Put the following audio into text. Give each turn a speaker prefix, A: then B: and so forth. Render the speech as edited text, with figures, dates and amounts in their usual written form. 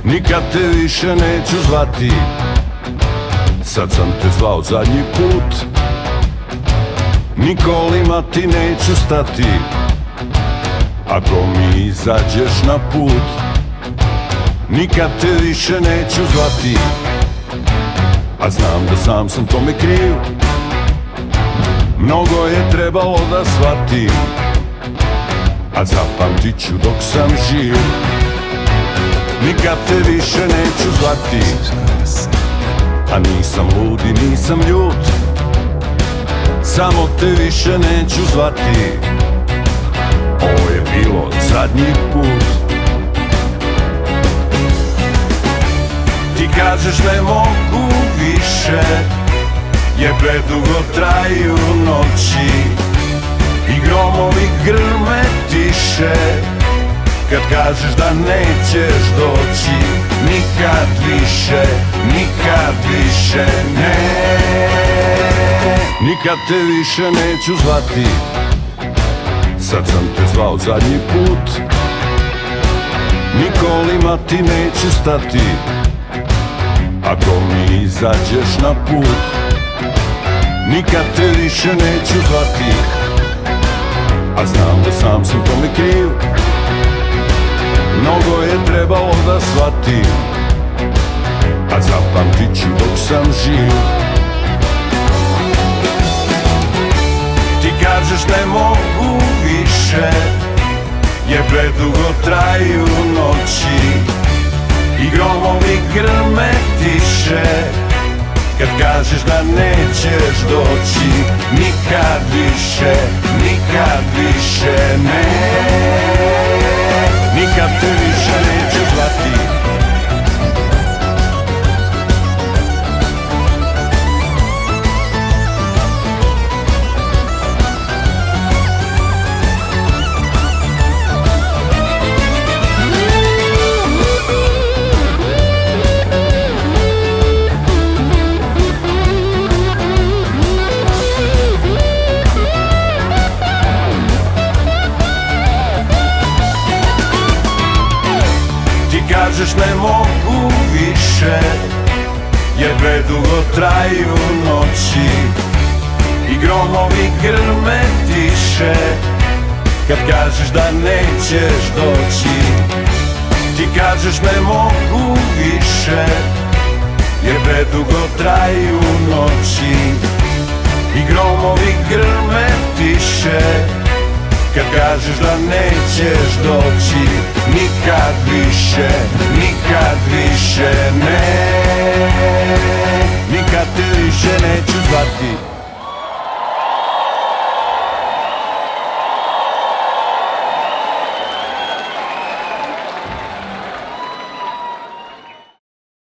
A: Nikad te više neću zvati, sad sam te zvao zadnji put. Ni kolima ti neću stati, ako mi izađeš na put. Nikad te više neću zvati, a znam da sam tome kriv. Mnogo je trebalo da shvatim, a zapamtit ću dok sam živ. Nikad te više neću zvati, a nisam lud i nisam ljut. Samo te više neću zvati, ovo je bilo zadnji put. Ti kažeš ne mogu više, jer predugo traju noći i gromovi grme tiše. Kad kažeš da nećeš doći, nikad više, nikad više ne. Nikad te više neću zvati, sad sam te zvao zadnji put. Ni kolima ti neću stati, ako mi izađeš na put. Nikad te više neću zvati, a znam da sam tome kriv. Mnogo je trebalo da shvatim, a zapamtit ću dok sam živ. Ti kažeš ne mogu više, jer predugo traju noći i gromovi grme tiše. Kad kažeš da nećeš doći, nikad više, nikad više ne. Nikad te više neću zvati. Kažeš ne mogu više, jer predugo traju noći i gromovi grme tiše. Kad kažeš da nećeš doći, ti kažeš ne mogu više, jer predugo traju noći i gromovi grme tiše. Kad kažeš da nećeš doći, nikad više, nikad više ne.